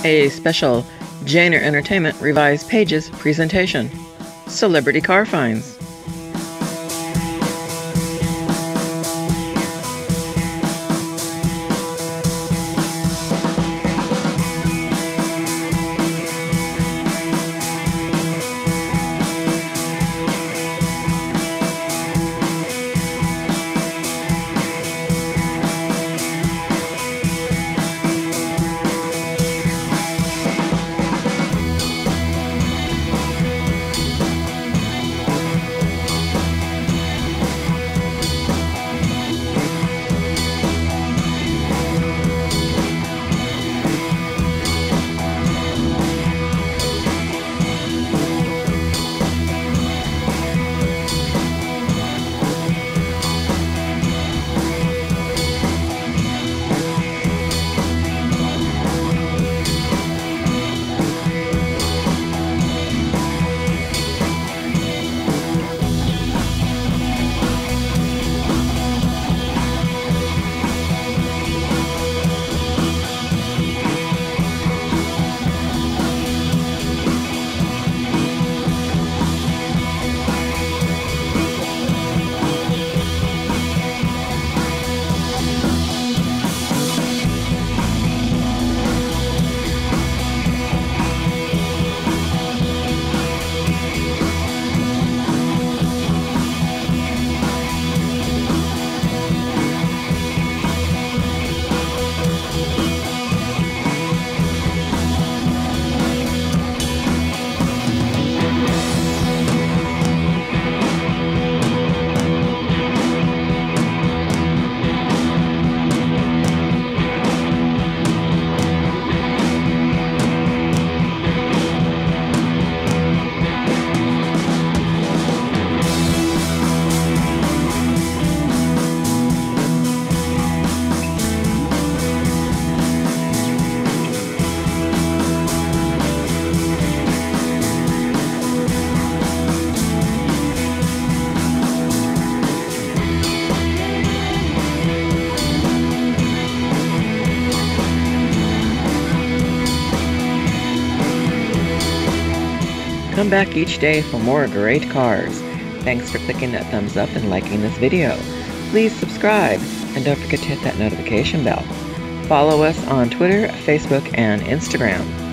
A special Janer Entertainment Revised Pages presentation. Celebrity Car Finds. Come back each day for more great cars. Thanks for clicking that thumbs up and liking this video. Please subscribe and don't forget to hit that notification bell. Follow us on Twitter, Facebook, and Instagram.